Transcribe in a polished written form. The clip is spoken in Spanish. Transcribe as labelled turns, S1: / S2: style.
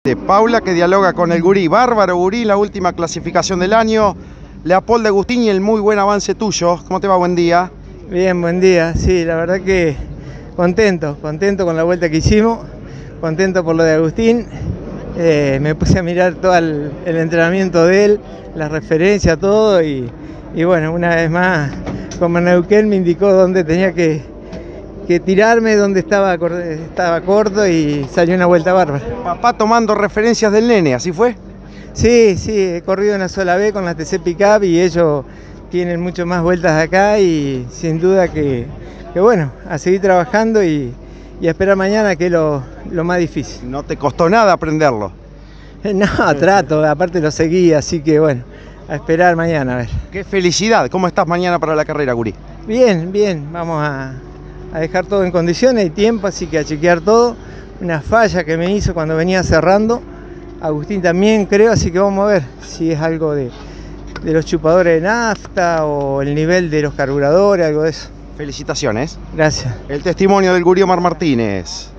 S1: De Paula, que dialoga con el gurí. Bárbaro gurí, la última clasificación del año. Leopoldo Agustín y el muy buen avance tuyo. ¿Cómo te va? Buen día.
S2: Bien, buen día. Sí, la verdad que contento con la vuelta que hicimos, contento por lo de Agustín. Me puse a mirar todo el entrenamiento de él, las referencias, todo, y bueno, una vez más, como Neuquén me indicó dónde tenía que tirarme, dónde estaba corto, y salió una vuelta bárbara.
S1: Papá tomando referencias del nene, ¿así fue?
S2: Sí, he corrido una sola vez con la TC Pickup y ellos tienen mucho más vueltas acá, y sin duda que bueno, a seguir trabajando y a esperar mañana, que es lo más difícil.
S1: ¿No te costó nada aprenderlo?
S2: No, trato, aparte lo seguí, así que bueno, a esperar mañana, a ver.
S1: ¡Qué felicidad! ¿Cómo estás mañana para la carrera, gurí?
S2: Bien, vamos a dejar todo en condiciones, hay tiempo, así que a chequear todo. Una falla que me hizo cuando venía cerrando, Agustín también creo, así que vamos a ver si es algo de los chupadores de nafta o el nivel de los carburadores, algo de eso.
S1: Felicitaciones.
S2: Gracias.
S1: El testimonio del gurí Omar Martínez.